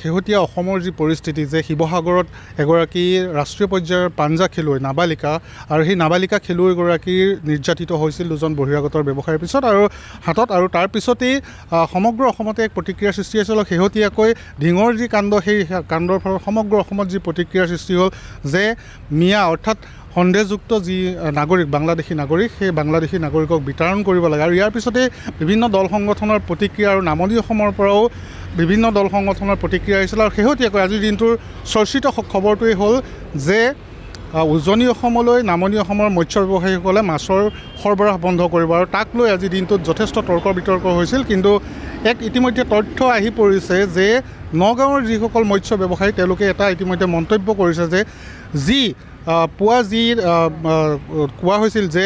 শেহতীয়া অসমৰ যি পৰিস্থিতি যে শিৱসাগৰত এগৰাকী ৰাষ্ট্ৰীয় পৰ্যায়ৰ পাঞ্জা খেলুৱৈ নাবালিকা আৰু সেই নাবালিকা খেলুৱৈগৰাকীৰ নিৰ্যাতিত হৈছিল দুজন বহিৰাগতৰ ব্যৱসায়ৰ পিছত আৰু হাতত আৰু তাৰ পিছতেই সমগ্ৰ অসমতে এক প্ৰতিক্ৰিয়াৰ সৃষ্টি হৈছিল শেহতীয়াকৈ ঢিঙৰ যি কাণ্ড সেই কাণ্ডৰ ফলত সমগ্ৰ অসমত যি প্ৰতিক্ৰিয়াৰ সৃষ্টি হ'ল যে মিয়া অৰ্থাৎ সন্দেহযুক্ত যি নাগৰিক বাংলাদেশী নাগৰিক সেই বাংলাদেশী নাগৰিকক বিতৰণ কৰিব লাগে আৰু ইয়াৰ পিছতে বিভিন্ন দল সংগঠনৰ প্ৰতিক্ৰিয়া আৰু নামনি অসমৰ পৰাও বিভিন্ন দল সংগঠনৰ প্ৰতিক্ৰিয়া আহিছিল আৰু শেহতীয়াকৈ আজিৰ দিনটোৰ চৰ্চিত খবৰটোৱেই হ'ল যে উজনি অসমলৈ নামনি অসমৰ মৎস্য ব্যৱসায়ীসকলে মাছৰ সৰবৰাহ বন্ধ কৰিব আৰু তাক লৈ আজিৰ দিনটোত যথেষ্ট তৰ্ক বিতৰ্ক হৈছিল কিন্তু এক ইতিমধ্যে তথ্য আহি পৰিছে যে নগাঁৱৰ যিসকল মৎস্য ব্যৱসায়ী তেওঁলোকে এটা ইতিমধ্যে মন্তব্য কৰিছে যে যি পুৱা যি কোৱা হৈছিল যে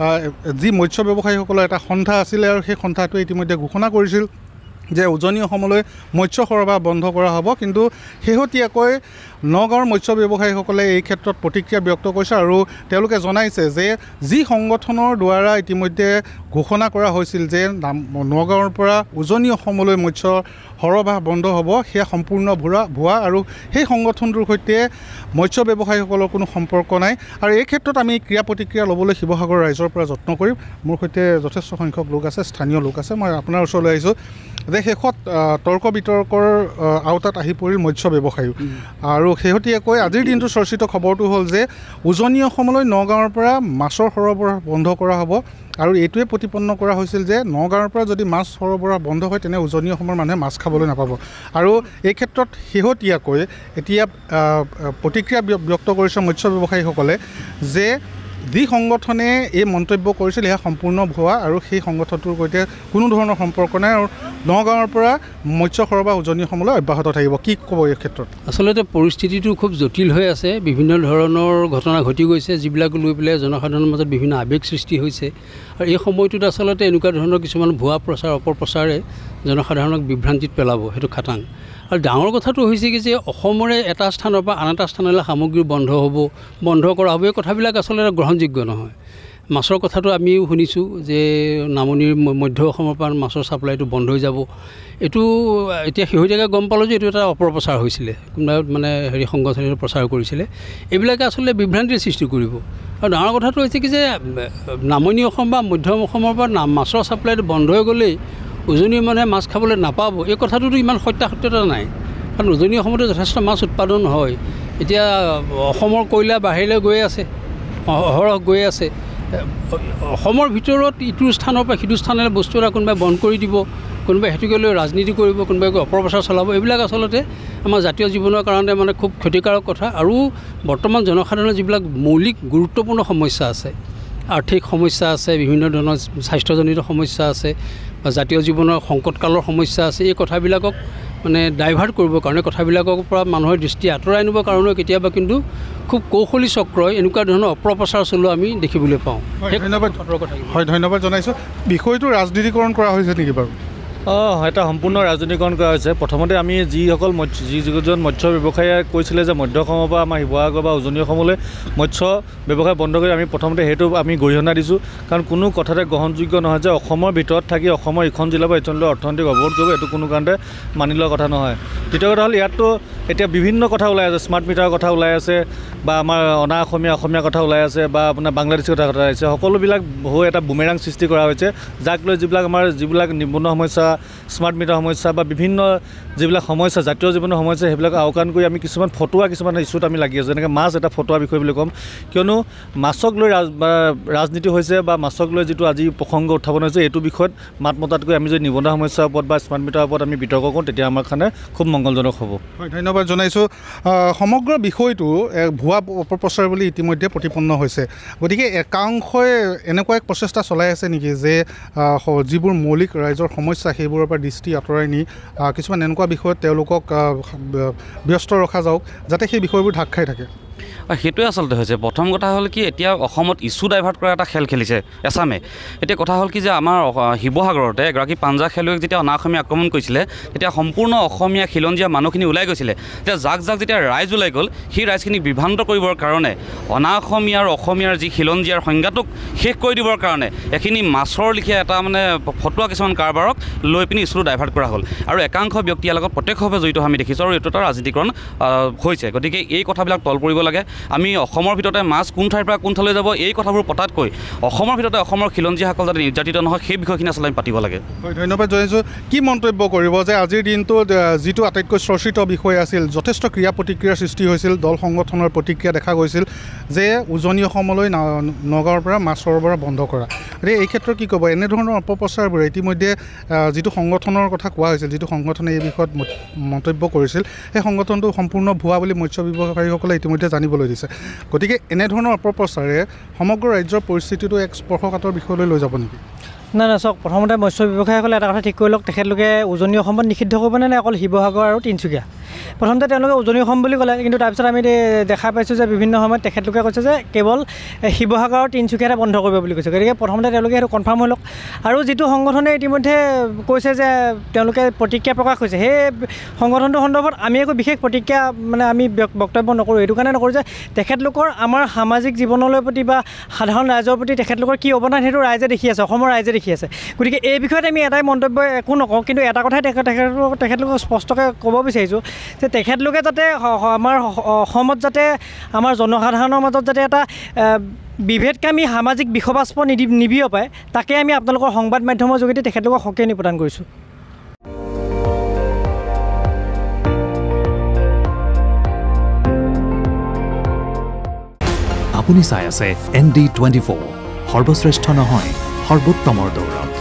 যি মৎস্য ব্যৱসায়ীসকলৰ এটা সন্থা আছিলে আৰু সেই সন্থাটোৱে ইতিমধ্যে ঘোষণা কৰিছিল যে উজনি অসমলৈ মৎস্য সৰবৰাহ বন্ধ কৰা হ'ব কিন্তু শেহতীয়াকৈ নগাঁৱৰ মৎস্য ব্যৱসায়ীসকলে এই ক্ষেত্ৰত প্ৰতিক্ৰিয়া ব্যক্ত কৰিছে আৰু তেওঁলোকে জনাইছে যে যি সংগঠনৰ দ্বাৰা ইতিমধ্যে ঘোষণা কৰা হৈছিল যে নগাঁৱৰ পৰা উজনি অসমলৈ মৎস্য সৰবৰাহ বন্ধ হ'ব সেয়া সম্পূৰ্ণ ভুৱা আৰু সেই সংগঠনটোৰ সৈতে মৎস্য ব্যৱসায়ীসকলৰ কোনো সম্পৰ্ক নাই আৰু এই ক্ষেত্ৰত আমি ক্ৰিয়া প্ৰতিক্ৰিয়া ল'বলৈ শিৱসাগৰ ৰাইজৰ পৰা যত্ন কৰিম মোৰ সৈতে যথেষ্ট সংখ্যক লোক আছে স্থানীয় লোক আছে মই আপোনাৰ ওচৰলৈ আহিছোঁ যে শেষত তৰ্ক বিতৰ্কৰ আওতাত আহি পৰিল মৎস্য ব্যৱসায়ী আৰু শেহতীয়াকৈ আজিৰ দিনটো চৰ্চিত খবৰটো হ'ল যে উজনি অসমলৈ নগাঁৱৰ পৰা মাছৰ সৰবৰাহ বন্ধ কৰা হ'ব আৰু এইটোৱে প্ৰতিপন্ন কৰা হৈছিল যে নগাঁৱৰ পৰা যদি মাছ সৰবৰাহ বন্ধ হয় তেনে উজনি অসমৰ মানুহে মাছ খাবলৈ নাপাব আৰু এই ক্ষেত্ৰত শেহতীয়াকৈ এতিয়া প্ৰতিক্ৰিয়া ব্যক্ত কৰিছে মৎস্য ব্যৱসায়ীসকলে যে যি সংগঠনে এই মন্তব্য কৰিছিল সেয়া সম্পূৰ্ণ ভুৱা আৰু সেই সংগঠনটোৰ সৈতে কোনো ধৰণৰ সম্পৰ্ক নাই আৰু নগাঁৱৰ পৰা মৎস্য সৰবৰাহ উজনি অসমলৈ অব্যাহত থাকিব কি ক'ব এই ক্ষেত্ৰত আচলতে পৰিস্থিতিটো খুব জটিল হৈ আছে বিভিন্ন ধৰণৰ ঘটনা ঘটি গৈছে যিবিলাক লৈ পেলাই জনসাধাৰণৰ মাজত বিভিন্ন আৱেগ সৃষ্টি হৈছে আৰু এই সময়টোত আচলতে এনেকুৱা ধৰণৰ কিছুমান ভুৱা প্ৰচাৰ অপপ্ৰচাৰে জনসাধাৰণক বিভ্ৰান্তিত পেলাব সেইটো খাটাং আৰু ডাঙৰ কথাটো হৈছে কি যে অসমৰে এটা স্থানৰ পৰা আন এটা স্থানলৈ সামগ্ৰী বন্ধ কৰা হ'ব এই কথাবিলাক আচলতে গ্ৰহণযোগ্য নহয় মাছৰ কথাটো আমিও শুনিছোঁ যে নামনিৰ মধ্য অসমৰ পৰা মাছৰ ছাপ্লাইটো বন্ধ হৈ যাব এইটো এতিয়া শেহতীয়াকৈ গম পালোঁ যে এইটো এটা অপপ্ৰচাৰ হৈছিলে কোনোবা মানে সংগঠনে প্ৰচাৰ কৰিছিলে এইবিলাকে আচলতে বিভ্ৰান্তিৰ সৃষ্টি কৰিব আৰু ডাঙৰ কথাটো হৈছে কি যে নামনি অসম বা মধ্য অসমৰ পৰা মাছৰ ছাপ্লাইটো বন্ধ হৈ গ'লেই উজনি মানুহে মাছ খাবলৈ নাপাব এই কথাটোতো ইমান সত্যাসত্যতা নাই কাৰণ উজনি অসমতো যথেষ্ট মাছ উৎপাদন হয় এতিয়া অসমৰ কয়লা বাহিৰলৈ গৈ আছে অহৰহ গৈ আছে অসমৰ ভিতৰত ইটো স্থানৰ পৰা সিটো স্থানলৈ বস্তু এটা কোনোবাই বন্ধ কৰি দিব কোনোবাই সেইটোকে লৈ ৰাজনীতি কৰিব কোনোবাই অপপ্ৰচাৰ চলাব এইবিলাক আচলতে আমাৰ জাতীয় জীৱনৰ কাৰণে মানে খুব ক্ষতিকাৰক কথা আৰু বৰ্তমান জনসাধাৰণৰ যিবিলাক মৌলিক গুৰুত্বপূৰ্ণ সমস্যা আছে আৰ্থিক সমস্যা আছে বিভিন্ন ধৰণৰ স্বাস্থ্যজনিত সমস্যা আছে বা জাতীয় জীৱনৰ সংকটকালৰ সমস্যা আছে এই কথাবিলাকক মানে ডাইভাৰ্ট কৰিবৰ কাৰণে কথাবিলাকৰ পৰা মানুহৰ দৃষ্টি আঁতৰাই আনিবৰ কাৰণেও কেতিয়াবা কিন্তু খুব কৌশলী চক্ৰই এনেকুৱা ধৰণৰ অপপ্ৰচাৰ চলোৱা আমি দেখিবলৈ পাওঁ ধন্যবাদ জনাইছোঁ বিষয়টো ৰাজনীতিকৰণ কৰা হৈছে নেকি বাৰু এটা সম্পূৰ্ণ ৰাজনীতিকৰণ কৰা হৈছে প্ৰথমতে আমি যিসকল যিজন মৎস্য ব্যৱসায়ীয়ে কৈছিলে যে মধ্য অসমৰ পৰা আমাৰ শিৱসাগৰ বা উজনি অসমলৈ মৎস্য ব্যৱসায় বন্ধ কৰি আমি প্ৰথমতে সেইটো আমি গৰিহণা দিছোঁ কাৰণ কোনো কথাতে গ্ৰহণযোগ্য নহয় যে অসমৰ ভিতৰত থাকি অসমৰ ইখন জিলা বা ইখনলৈ অৰ্থনৈতিক অৱৰোধ কৰিব এইটো কোনো কাৰণতে মানি লোৱা কথা নহয় দ্বিতীয় কথা হ'ল ইয়াততো এতিয়া বিভিন্ন কথা ওলাই আছে স্মাৰ্ট মিটাৰৰ কথা ওলাই আছে বা আমাৰ অনা অসমীয়া কথা ওলাই আছে বা আপোনাৰ বাংলাদেশী কথা আছে সকলোবিলাক হৈ এটা বুমেৰাং সৃষ্টি কৰা হৈছে যাক লৈ যিবিলাক নিবনুৱা সমস্যা স্মাৰ্ট মিটাৰ সমস্যা বা বিভিন্ন যিবিলাক সমস্যা জাতীয় জীৱনৰ সমস্যা সেইবিলাক আওকাণ কৰি আমি কিছুমান ইছ্যুত আমি লাগি আছোঁ যেনেকৈ মাছ এটা ফটোৱা বিষয় বুলি ক'ম কিয়নো মাছক লৈ ৰাজনীতি হৈছে বা মাছক লৈ যিটো আজি প্ৰসংগ উত্থাপন হৈছে এইটো বিষয়ত মাত মতাতকৈ আমি যদি নিবনুৱা সমস্যাৰ ওপৰত বা স্মাৰ্ট মিটাৰৰ ওপৰত আমি বিতৰ্ক কৰোঁ তেতিয়া আমাৰ কাৰণে খুব মংগলজনক হ'ব হয় ধন্যবাদ জনাইছোঁ সমগ্ৰ বিষয়টো ভুৱা অপপ্ৰচাৰ বুলি ইতিমধ্যে প্ৰতিপন্ন হৈছে গতিকে একাংশই এনেকুৱা এক প্ৰচেষ্টা চলাই আছে নেকি যে যিবোৰ মৌলিক ৰাইজৰ সমস্যা সেইবোৰৰ পৰা দৃষ্টি আঁতৰাই নি কিছুমান এনেকুৱা বিষয়ত তেওঁলোকক ব্যস্ত ৰখা যাওক যাতে সেই বিষয়বোৰ ঢাক খাই থাকে সেইটোৱে আচলতে হৈছে প্ৰথম কথা হ'ল কি এতিয়া অসমত ইছ্যু ডাইভাৰ্ট কৰা এটা খেল খেলিছে এছামে এতিয়া কথা হ'ল কি যে আমাৰ শিৱসাগৰতে এগৰাকী পাঞ্জা খেলুৱৈক যেতিয়া অনা অসমীয়া আক্ৰমণ কৰিছিলে তেতিয়া সম্পূৰ্ণ অসমীয়া খিলঞ্জীয়া মানুহখিনি ওলাই গৈছিলে তেতিয়া যাক যেতিয়া ৰাইজ ওলাই গ'ল সেই ৰাইজখিনিক বিভ্ৰান্ত কৰিবৰ কাৰণে অনা অসমীয়া আৰু অসমীয়াৰ যি খিলঞ্জীয়াৰ সংজ্ঞাটোক শেষ কৰি দিবৰ কাৰণে এখিনি মাছৰ লিখীয়া এটা মানে ফটোৱা কিছুমান কাৰবাৰক লৈ পিনি ইছ্যু ডাইভাৰ্ট কৰা হ'ল আৰু একাংশ ব্যক্তি ইয়াৰ লগত প্ৰত্যক্ষভাৱে জড়িত আমি দেখিছোঁ আৰু এইটো এটা ৰাজনীতিকৰণ হৈছে গতিকে এই কথাবিলাক তল পৰিব লাগে আমি অসমৰ ভিতৰতে মাছ কোন ঠাইৰ পৰা কোন ঠাইলৈ যাব এই কথাবোৰ পতাতকৈ অসমৰ ভিতৰতে অসমৰ খিলঞ্জীয়াসকল যাতে নিৰ্যাতিত নহয় সেই বিষয়খিনি আচলতে আমি পাতিব লাগে হয় ধন্যবাদ জনাইছোঁ কি মন্তব্য কৰিব যে আজিৰ দিনটোত যিটো আটাইতকৈ চৰ্চিত বিষয় আছিল যথেষ্ট ক্ৰিয়া প্ৰতিক্ৰিয়াৰ সৃষ্টি হৈছিল দল সংগঠনৰ প্ৰতিক্ৰিয়া দেখা গৈছিল যে উজনি অসমলৈ নগাঁৱৰ পৰা মাছ সৰবৰাহ বন্ধ কৰা গতিকে এই ক্ষেত্ৰত কি ক'ব এনেধৰণৰ অপপ্ৰচাৰবোৰে ইতিমধ্যে যিটো সংগঠনৰ কথা কোৱা হৈছিল যিটো সংগঠনে এই বিষয়ত মন্তব্য কৰিছিল সেই সংগঠনটো সম্পূৰ্ণ ভুৱা বুলি মৎস্য ব্যৱসায়ীসকলে ইতিমধ্যে জানিবলৈ দিছে গতিকে এনেধৰণৰ অপপ্ৰচাৰে সমগ্ৰ ৰাজ্যৰ পৰিস্থিতিটো এক স্পৰ্শকাতৰ বিষয়লৈ লৈ যাব নেকি না চাওক প্ৰথমতে মৎস্য ব্যৱসায়ীসকলে এটা কথা ঠিক কৰি লওক তেখেতলোকে উজনি অসমত নিষিদ্ধ কৰিবনে নে অকল শিৱসাগৰ আৰু তিনিচুকীয়া প্ৰথমতে তেওঁলোকে উজনি অসম বুলি ক'লে কিন্তু তাৰপিছত আমি দেখা পাইছোঁ যে বিভিন্ন সময়ত তেখেতলোকে কৈছে যে কেৱল শিৱসাগৰ আৰু তিনিচুকীয়াতে বন্ধ কৰিব বুলি কৈছে গতিকে প্ৰথমতে তেওঁলোকে সেইটো কনফাৰ্ম হৈ লওক আৰু যিটো সংগঠনে ইতিমধ্যে কৈছে যে তেওঁলোকে প্ৰতিক্ৰিয়া প্ৰকাশ কৰিছে সেই সংগঠনটোৰ সন্দৰ্ভত আমি একো বিশেষ প্ৰতিক্ৰিয়া মানে আমি বক্তব্য নকৰোঁ এইটো কাৰণে নকৰোঁ যে তেখেতলোকৰ আমাৰ সামাজিক জীৱনলৈ প্ৰতি বা সাধাৰণ ৰাইজৰ প্ৰতি তেখেতলোকৰ কি অৱদান সেইটো ৰাইজে দেখি আছে অসমৰ ৰাইজে দেখি আছে গতিকে এই বিষয়ত আমি এটাই মন্তব্য একো নকওঁ কিন্তু এটা কথাই তেখেতলোকক স্পষ্টকৈ ক'ব বিচাৰিছোঁ যে তেখেতলোকে যাতে আমাৰ অসমত যাতে আমাৰ জনসাধাৰণৰ মাজত যাতে এটা বিভেদকামী সামাজিক বিষবাস্প নিবিয়পায় তাকে আমি আপোনালোকৰ সংবাদ মাধ্যমৰ যোগেদি তেখেতলোকক সকিয়নি প্ৰদান কৰিছোঁ আপুনি চাই আছে ND24 সৰ্বশ্ৰেষ্ঠ নহয় সৰ্বোত্তমৰ দৌৰ